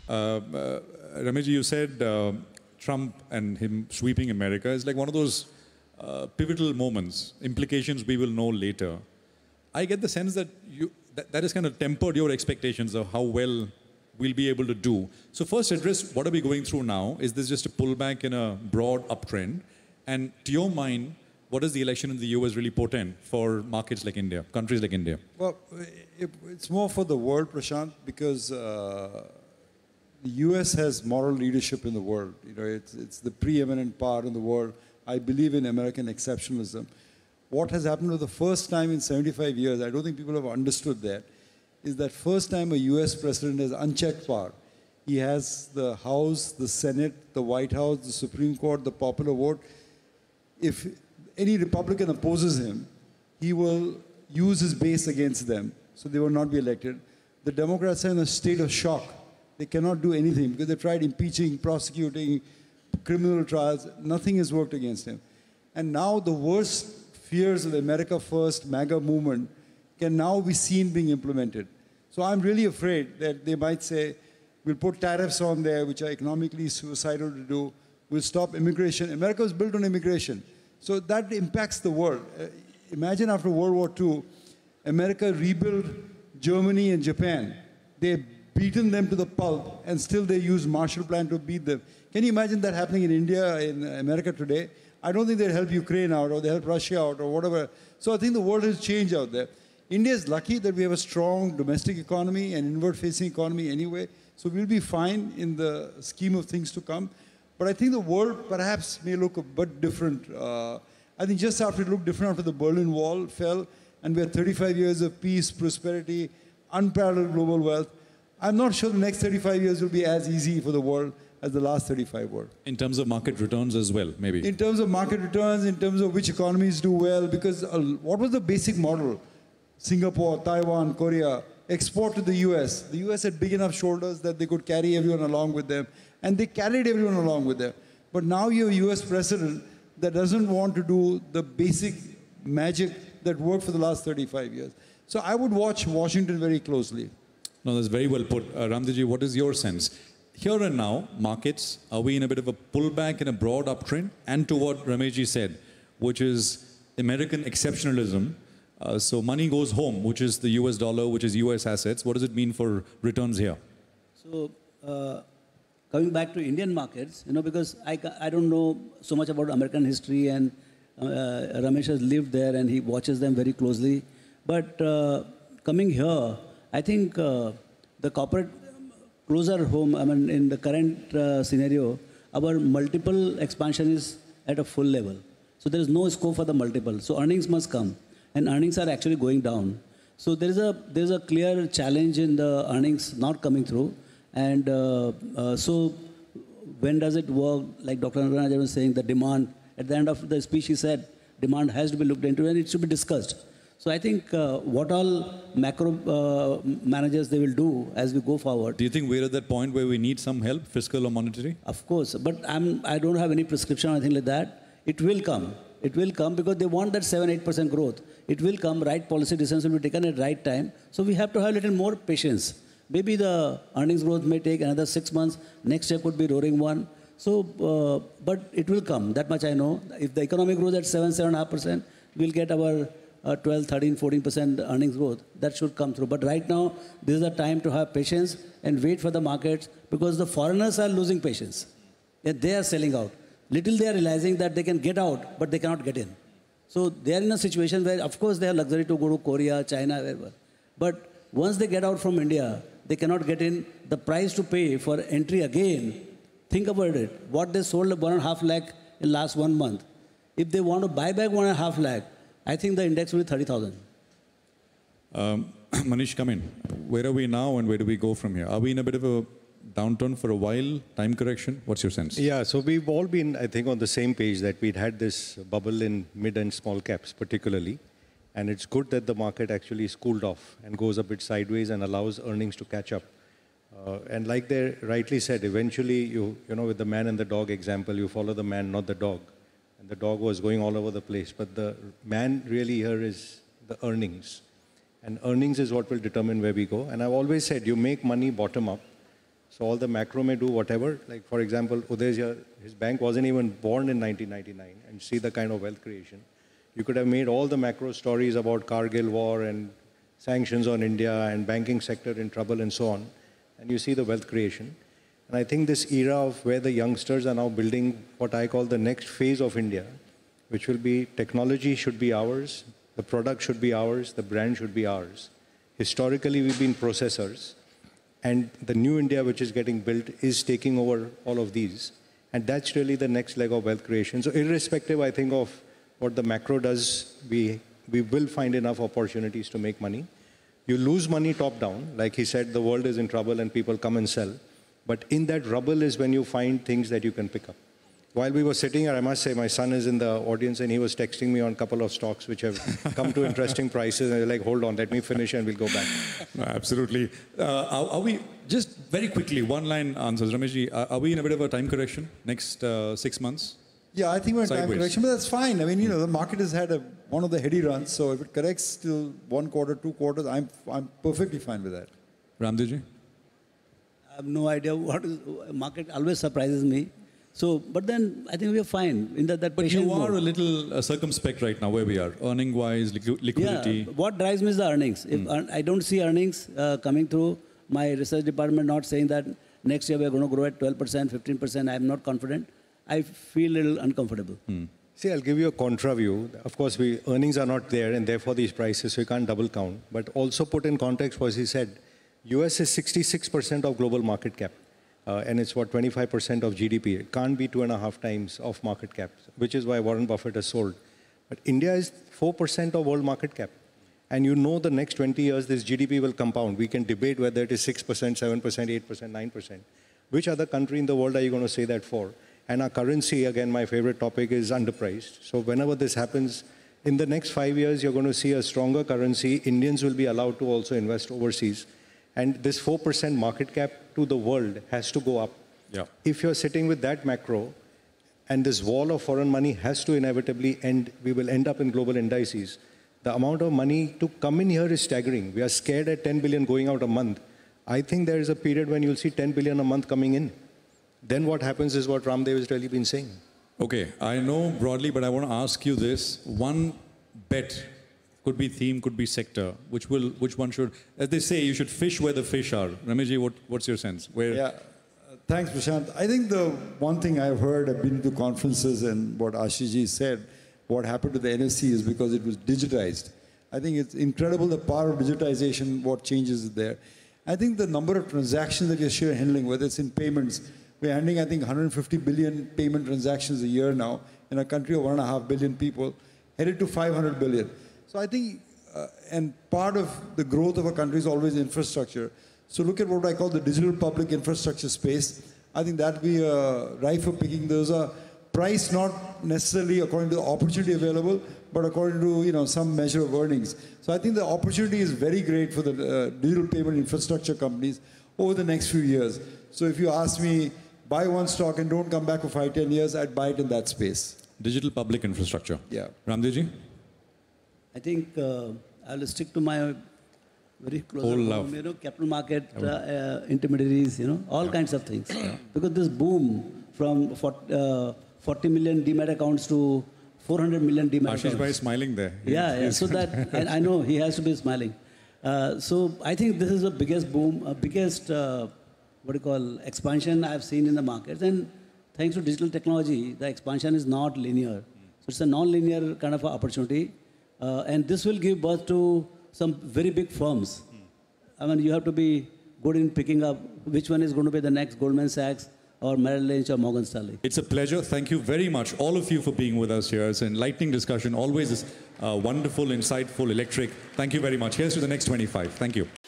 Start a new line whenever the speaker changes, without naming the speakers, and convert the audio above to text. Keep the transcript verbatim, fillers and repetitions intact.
uh, Ramesh, you said uh, Trump and him sweeping America is like one of those uh, pivotal moments, implications we will know later. I get the sense that you that, that has kind of tempered your expectations of how well we'll be able to do. So first address, what are we going through now? Is this just a pullback in a broad uptrend? And to your mind, what does the election in the U S really portend for markets like India, countries like India?
Well, it, it's more for the world, Prashant, because uh, the U S has moral leadership in the world. You know, it's, it's the preeminent power in the world. I believe in American exceptionalism. What has happened for the first time in seventy-five years, I don't think people have understood that, is that first time a U S president has unchecked power. He has the House, the Senate, the White House, the Supreme Court, the popular vote. If any Republican opposes him, he will use his base against them, so they will not be elected. The Democrats are in a state of shock. They cannot do anything because they've tried impeaching, prosecuting, criminal trials. Nothing has worked against him. And now the worst fears of the America First MAGA movement can now be seen being implemented. So I'm really afraid that they might say, we'll put tariffs on there, which are economically suicidal to do. We'll stop immigration. America was built on immigration. So that impacts the world. Uh, imagine after World War Two, America rebuilt Germany and Japan. They've beaten them to the pulp, and still they use Marshall Plan to beat them. Can you imagine that happening in India, in America today? I don't think they'll help Ukraine out, or they'll help Russia out, or whatever. So I think the world has changed out there. India is lucky that we have a strong domestic economy and inward-facing economy anyway. So we'll be fine in the scheme of things to come. But I think the world perhaps may look a bit different. Uh, I think just after it looked different after the Berlin Wall fell, and we had thirty-five years of peace, prosperity, unparalleled global wealth, I'm not sure the next thirty-five years will be as easy for the world as the last thirty-five were.
In terms of market returns as well, maybe?
In terms of market returns, in terms of which economies do well, because uh, what was the basic model? Singapore, Taiwan, Korea, export to the U S. The U S had big enough shoulders that they could carry everyone along with them. And they carried everyone along with them. But now you have a U S president that doesn't want to do the basic magic that worked for the last thirty-five years. So I would watch Washington very closely.
No, that's very well put. Uh, Ramdev, what is your sense? Here and now, markets, are we in a bit of a pullback in a broad uptrend? And to what Rameshji said, which is American exceptionalism. Uh, so money goes home, which is the U S dollar, which is U S assets. What does it mean for returns here?
So, uh, coming back to Indian markets, you know, because I, I don't know so much about American history, and uh, Ramesh has lived there and he watches them very closely. But uh, coming here, I think uh, the corporate closer home, I mean, in the current uh, scenario, our multiple expansion is at a full level. So there is no scope for the multiple. So earnings must come. And earnings are actually going down. So there is a, there is a clear challenge in the earnings not coming through. And uh, uh, so when does it work? Like Doctor Narayan was saying, the demand, at the end of the speech he said, demand has to be looked into and it should be discussed. So I think uh, what all macro uh, managers they will do as we go forward.
Do you think we're at that point where we need some help, fiscal or monetary?
Of course, but I'm, I don't have any prescription or anything like that. It will come. It will come because they want that seven, eight percent growth. It will come, right policy decisions will be taken at right time. So we have to have a little more patience. Maybe the earnings growth may take another six months. Next year could be roaring one. So, uh, but it will come. That much I know. If the economy grows at seven, seven point five percent, we'll get our uh, twelve, thirteen, fourteen percent earnings growth. That should come through. But right now, this is the time to have patience and wait for the markets because the foreigners are losing patience. And they are selling out. Little they are realizing that they can get out, but they cannot get in. So they are in a situation where, of course, they have luxury to go to Korea, China, wherever. But once they get out from India, they cannot get in. The price to pay for entry again, think about it. What they sold one and a half lakh in last one month. If they want to buy back one and a half lakh, I think the index will be thirty thousand.
Um, Manish, come in. Where are we now and where do we go from here? Are we in a bit of a downturn for a while, time correction? What's your sense?
Yeah, so we've all been, I think, on the same page that we'd had this bubble in mid and small caps particularly. And it's good that the market actually is cooled off and goes a bit sideways and allows earnings to catch up. Uh, and like they rightly said, eventually, you, you know, with the man and the dog example, you follow the man, not the dog. And the dog was going all over the place. But the man really here is the earnings. And earnings is what will determine where we go. And I've always said, you make money bottom up. So all the macro may do whatever. Like for example, Uday's here, his bank wasn't even born in nineteen ninety-nine, and see the kind of wealth creation. You could have made all the macro stories about Kargil war and sanctions on India and banking sector in trouble and so on, and you see the wealth creation. And I think this era of where the youngsters are now building what I call the next phase of India, which will be technology should be ours, the product should be ours, the brand should be ours. Historically, we've been processors, and the new India which is getting built is taking over all of these. And that's really the next leg of wealth creation. So irrespective, I think, of what the macro does, we, we will find enough opportunities to make money. You lose money top down. Like he said, the world is in trouble and people come and sell. But in that rubble is when you find things that you can pick up. While we were sitting here, I must say, my son is in the audience and he was texting me on a couple of stocks which have come to interesting prices. And I was like, hold on, let me finish and we'll go back.
No, absolutely. Uh, are, are we, just very quickly, one line answers. Rameshji, are, are we in a bit of a time correction next uh, six months?
Yeah, I think we're in time
Sideways.
correction, but that's fine. I mean, you know, the market has had a, one of the heady runs, so if it corrects till one quarter, two quarters, I'm, I'm perfectly fine with that.
Ramdevji?
I have no idea what is, market always surprises me. So, but then I think we are fine in that, that
But
patient
you are
mode.
a little uh, circumspect right now where we are, earning-wise, liqu liquidity.
Yeah, what drives me is the earnings. If
Hmm.
earn- I don't see earnings uh, coming through, my research department not saying that next year we are going to grow at twelve percent, fifteen percent, I am not confident. I feel a little uncomfortable.
Hmm.
See, I'll give you a contra view. Of course, we, earnings are not there and therefore these prices, so you can't double count. But also put in context what he said, U S is sixty-six percent of global market cap. Uh, and it's what, twenty-five percent of G D P. It can't be two and a half times of market cap, which is why Warren Buffett has sold. But India is four percent of world market cap. And you know the next twenty years, this G D P will compound. We can debate whether it is six percent, seven percent, eight percent, nine percent. Which other country in the world are you going to say that for? And our currency, again, my favorite topic, is underpriced. So whenever this happens, in the next five years, you're going to see a stronger currency. Indians will be allowed to also invest overseas. And this four percent market cap to the world has to go up.
Yeah.
If you're sitting with that macro, and this wall of foreign money has to inevitably end, we will end up in global indices. The amount of money to come in here is staggering. We are scared at ten billion going out a month. I think there is a period when you'll see ten billion a month coming in. Then what happens is what Ramdev has really been saying.
Okay, I know broadly, but I want to ask you this. One bet, could be theme, could be sector, which will, which one should, as they say, you should fish where the fish are. Rameshji, what, what's your sense? Where?
Yeah, uh, thanks, Prashant. I think the one thing I've heard, I've been to conferences and what Ashishji said, what happened to the N S E is because it was digitized. I think it's incredible the power of digitization, what changes is there. I think the number of transactions that you're handling, whether it's in payments, we're handling, I think, one hundred fifty billion payment transactions a year now in a country of one and a half billion people, headed to five hundred billion. So I think, uh, and part of the growth of a country is always infrastructure. So look at what I call the digital public infrastructure space. I think that will be uh, ripe for picking. Those are priced not necessarily according to the opportunity available, but according to, you know, some measure of earnings. So I think the opportunity is very great for the uh, digital payment infrastructure companies over the next few years. So if you ask me, buy one stock and don't come back for five, ten years, I'd buy it in that space.
Digital public infrastructure.
Yeah.
Ramdevji?
I think uh, I'll stick to my very close
Whole
home,
love.
you know, capital market, uh, uh, intermediaries, you know, all kinds of things. Because this boom from forty, uh, forty million demat accounts to four hundred million demat
Ashish Bhai is
accounts.
smiling there.
Yeah, yeah. So that, and I know he has to be smiling. Uh, so I think this is the biggest boom, uh, biggest, uh, what do you call, expansion I've seen in the markets. And thanks to digital technology, the expansion is not linear. So it's a non-linear kind of opportunity. Uh, and this will give birth to some very big firms. I mean, you have to be good in picking up which one is going to be the next Goldman Sachs or Merrill Lynch or Morgan Stanley.
It's a pleasure. Thank you very much, all of you, for being with us here. It's an enlightening discussion. Always is uh, wonderful, insightful, electric. Thank you very much. Here's to the next twenty-five. Thank you.